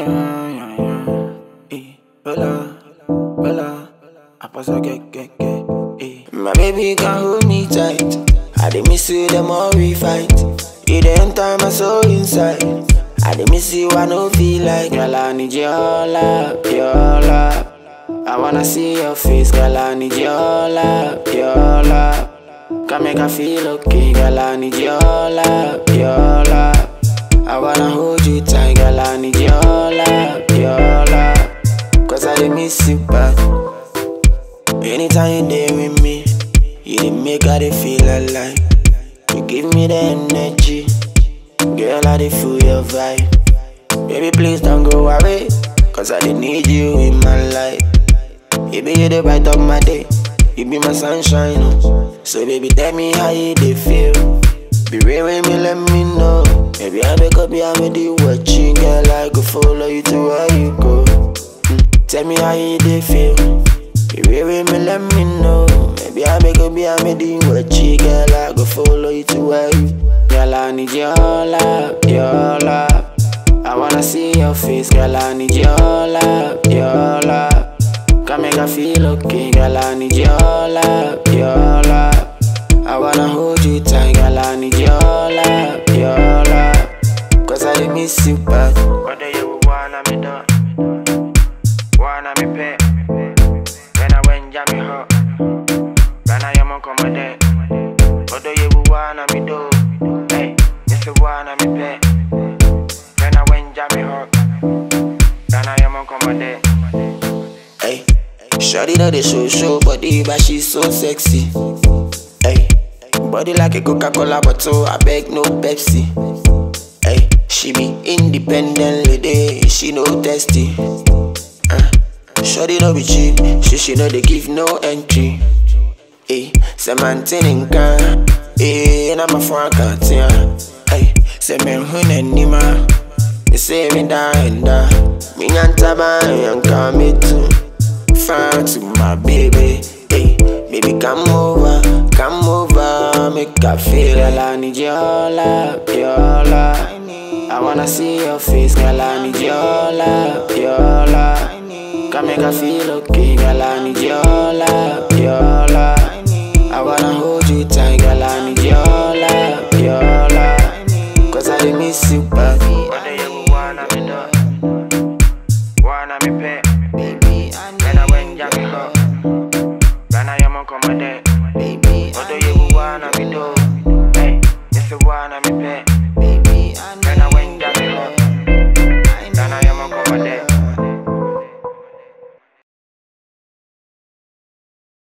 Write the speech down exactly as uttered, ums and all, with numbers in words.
Yeah, yeah, yeah. Eh, hola, hola. I pass a get, get, get. Eh. My baby can hold me tight. I dey miss you the more we fight. You the enter my soul inside. I dey miss you, I no feel like. Girl, I need your love, your love. I wanna see your face, girl, I need your love, your love. Can make I feel okay, girl, I need your love, your love. I wanna hold you tight, girl, I need your love, your love. Cause I dey miss you bad. Anytime you dey with me, you dey make I dey feel alive. You give me the energy, girl, I dey feel your vibe. Baby, please don't go away, cause I dey need you in my life. You be the bright of my day, you be my sunshine, oh. So baby, tell me how you dey feel. Be real with me, let me know. Maybe I wake up, yeah, I'm with you watching. Girl, I go follow you to where you go. mm. Tell me how you dey feel. Be real with me, let me know. Maybe I wake up, yeah, I'm with you watching. Girl, I go follow you to where you. Girl, I need your love, your love. I wanna see your face, girl, I need your love, your love. Can make I feel okay, girl, I need your love, your love. I wanna hold you tight, girl, I need your love, your love. Cause I dey miss you bad. Whether you wanna me done, wanna me pay. When I went jam me hot, when I am on command. Whether you wanna me do, hey, yes you wanna me pay. When I went jam me hot, when I am on command. Hey, shawty know the show show body, but she's so sexy. Hey, body like a Coca-Cola bottle, I beg no Pepsi. Hey, she be independent lady, she no testy. Uh, shawty no be cheap, she she know they give no entry. Hey, say man in can, hey, and I'm a fan can't hey, say men hun anima, they say me da and da, me yantaba and come me too. Far to my baby, hey, baby come over, come over, make I feel. Girl, I need your love, your love. I wanna see your face, girl, I need your love, your love. Can make I feel okay, girl, I need your love, your love. I wanna hold you tight, girl, I need your